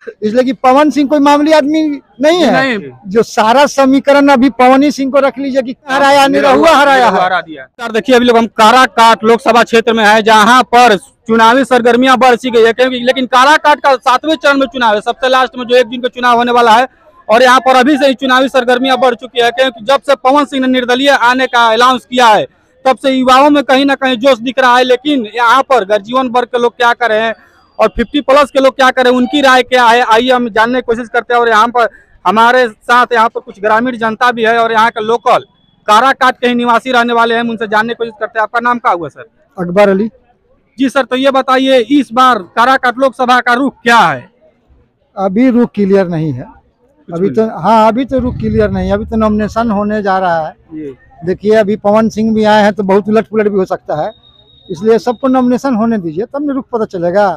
इसलिए कि पवन सिंह कोई मामूली आदमी नहीं है। नहीं। जो सारा समीकरण अभी पवन सिंह को रख लीजिए कि हराया निरहुआ हराया है। हरा दिया। सर देखिए अभी लोग हम काराकाट लोकसभा क्षेत्र में है, जहां पर चुनावी सरगर्मियां बढ़ सी गई है, क्योंकि लेकिन काराकाट का 7वें चरण में चुनाव है, सबसे लास्ट में जो 1 दिन का चुनाव होने वाला है। और यहाँ पर अभी से ही चुनावी सरगर्मियां बढ़ चुकी है, क्योंकि जब से पवन सिंह ने निर्दलीय आने का अनाउंस किया है तब से युवाओं में कहीं ना कहीं जोश दिख रहा है। लेकिन यहाँ पर गर्जीवन वर्ग के लोग क्या कर रहे हैं और 50+ के लोग क्या कर रहे हैं, उनकी राय क्या है, आइए हम जानने की कोशिश करते हैं। और यहाँ पर हमारे साथ यहाँ पर कुछ ग्रामीण जनता भी है और यहाँ के लोकल काराकाट के ही निवासी रहने वाले हैं, उनसे जानने की कोशिश करते हैं। आपका नाम क्या हुआ सर? अकबर अली जी सर, तो ये बताइए इस बार काराकाट लोकसभा का रुख क्या है? अभी रुख क्लियर नहीं है अभी तो। हाँ, अभी तो रुख क्लियर नहीं है, अभी तो नॉमिनेशन होने जा रहा है। देखिए अभी पवन सिंह भी आए हैं तो बहुत उलट पुलट भी हो सकता है, इसलिए सबको नॉमिनेशन होने दीजिए तब न रुख पता चलेगा।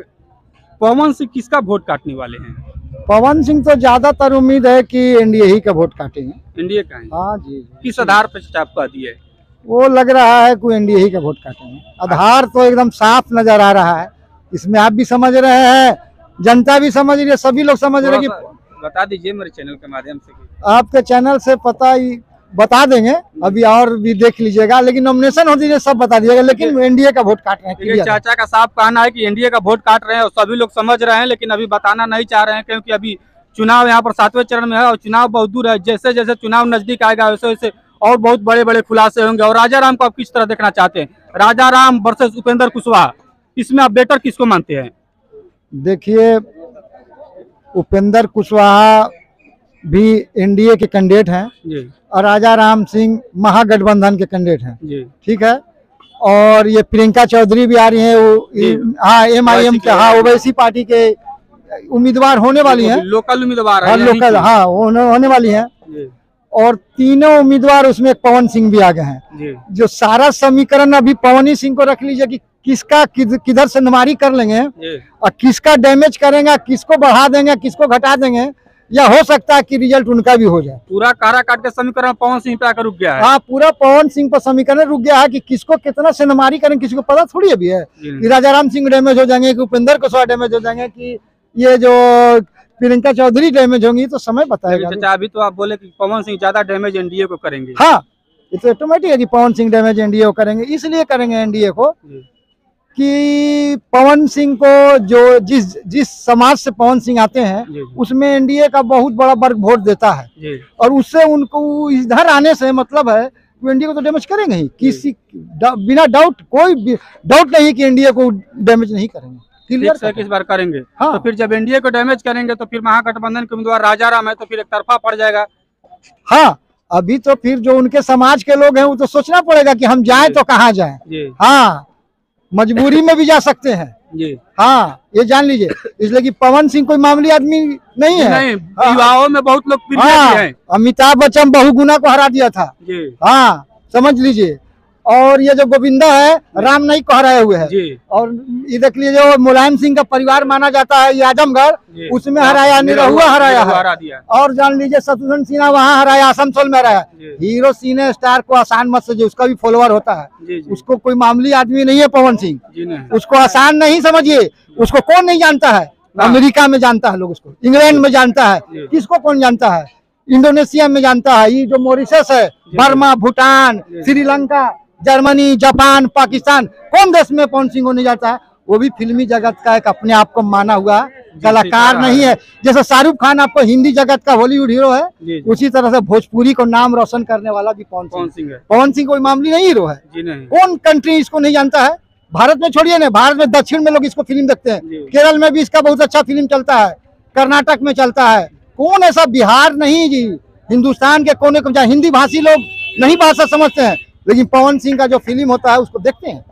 पवन सिंह किसका वोट काटने वाले हैं? पवन सिंह तो ज्यादातर उम्मीद है कि एनडीए ही का वोट काटेंगे। एनडीए का है? हाँ जी। किस आधार पर आपका दिए? वो लग रहा है कि एनडीए ही का वोट काटेंगे। आधार तो एकदम साफ नजर आ रहा है, इसमें आप भी समझ रहे हैं, जनता भी समझ रही है, सभी लोग समझ रहे हैं कि बता दीजिए मेरे चैनल के माध्यम से। आपके चैनल से पता ही बता देंगे, अभी और भी देख लीजिएगा, लेकिन नॉमिनेशन हो दीजिए सब बता दीजिएगा। लेकिन एनडीए का वोट काट रहे हैं। चाचा का साफ कहना है कि एनडीए का वोट काट रहे हैं और सभी लोग समझ रहे हैं, लेकिन अभी बताना नहीं चाह रहे हैं, क्योंकि अभी चुनाव यहाँ पर 7वें चरण में है और चुनाव बहुत दूर है। जैसे जैसे चुनाव नजदीक आएगा वैसे वैसे और बहुत बड़े बड़े खुलासे होंगे। और राजा राम को आप किस तरह देखना चाहते हैं? राजा राम वर्सेस उपेंद्र कुशवाहा, इसमें आप बेटर किसको मानते हैं? देखिए उपेंद्र कुशवाहा भी एनडीए के कैंडिडेट हैं और राजा राम सिंह महागठबंधन के कैंडिडेट हैं, ठीक है। और ये प्रियंका चौधरी भी आ रही हैं, हाँ एमआईएम के, हाँ ओवैसी पार्टी के उम्मीदवार होने वाली हैं, लोकल उम्मीदवार है, लोकल हाँ होने वाली हैं। और तीनों उम्मीदवार उसमें पवन सिंह भी आ गए हैं। जो सारा समीकरण अभी पवन सिंह को रख लीजिए कि किसका किधर से नमारी कर लेंगे और किसका डैमेज करेंगे, किसको बढ़ा देंगे, किसको घटा देंगे, या हो सकता है कि रिजल्ट उनका भी हो जाए। पूरा काराकाट के समीकरण पवन सिंह पे आकर रुक गया है। हाँ, पूरा पवन सिंह पर समीकरण रुक गया है कि किसको कितना से नमारी करेंगे, किसी को पता थोड़ी अभी है कि राजा राम सिंह डैमेज हो जाएंगे, कि उपेंद्र कुशवाहा डैमेज हो जाएंगे, कि ये जो प्रियंका चौधरी डैमेज होंगी, तो समय बताएगा। अभी तो आप बोले कि पवन सिंह ज्यादा डैमेज एनडीए को करेंगे। हाँ, ये तो ऑटोमेटिक है कि पवन सिंह डैमेज एनडीए को करेंगे। इसलिए करेंगे एनडीए को कि पवन सिंह को जो जिस समाज से पवन सिंह आते हैं उसमें एनडीए का बहुत बड़ा वर्ग वोट देता है, और उससे उनको इधर आने से मतलब है वो एनडीए को तो डैमेज करेंगे ही, किसी बिना डाउट, कोई डाउट नहीं कि एनडीए को डैमेज नहीं करेंगे। इस बार करेंगे। हाँ। तो फिर जब एनडीए को डैमेज करेंगे तो फिर महागठबंधन के उम्मीदवार राजा राम है तो फिर एक तरफा पड़ जाएगा। हाँ, अभी तो फिर जो उनके समाज के लोग हैं वो तो सोचना पड़ेगा कि हम जाएं तो कहाँ जाएं। हाँ, मजबूरी में भी जा सकते हैं। हाँ, ये जान लीजिए, इसलिए कि पवन सिंह कोई मामूली आदमी नहीं है। युवाओं में बहुत लोग प्रिय हैं। अमिताभ बच्चन बहुगुना को हरा दिया था। हाँ, समझ लीजिए। और ये जो गोविंदा है राम नहीं को हराए हुए है। और ये देख लीजिए जो मुलायम सिंह का परिवार माना जाता है ये आजमगढ़, उसमें हराया निरहुआ हराया है। और जान लीजिए शत्रुघ्न सिन्हा वहाँ हराया, आसनसोल में हराया। हीरो सिने स्टार को आसान मत से, उसका भी फॉलोअर होता है, उसको कोई मामूली आदमी नहीं है पवन सिंह, उसको आसान नहीं समझिए। उसको कौन नहीं जानता है? अमेरिका में जानता है लोग उसको, इंग्लैंड में जानता है, किसको कौन जानता है, इंडोनेशिया में जानता है, ये जो मॉरिशस है, Burma, Bhutan, Sri Lanka, Germany, Japan, Pakistan, कौन देश में पवन सिंह को नहीं जाता है? वो भी फिल्मी जगत का एक अपने आप को माना हुआ कलाकार नहीं है। जैसे शाहरुख खान आपको हिंदी जगत का हॉलीवुड हीरो है, उसी तरह से भोजपुरी को नाम रोशन करने वाला भी पवन सिंह है। पवन सिंह कोई मामूली नहीं हीरो है। कौन कंट्री इसको नहीं जानता है? भारत में छोड़िए ना, भारत में दक्षिण में लोग इसको फिल्म देखते हैं, केरल में भी इसका बहुत अच्छा फिल्म चलता है, कर्नाटक में चलता है। कौन ऐसा, बिहार नहीं जी, हिंदुस्तान के कोने को हिंदी भाषी लोग नहीं भाषा समझते हैं, लेकिन पवन सिंह का जो फिल्म होता है उसको देखते हैं।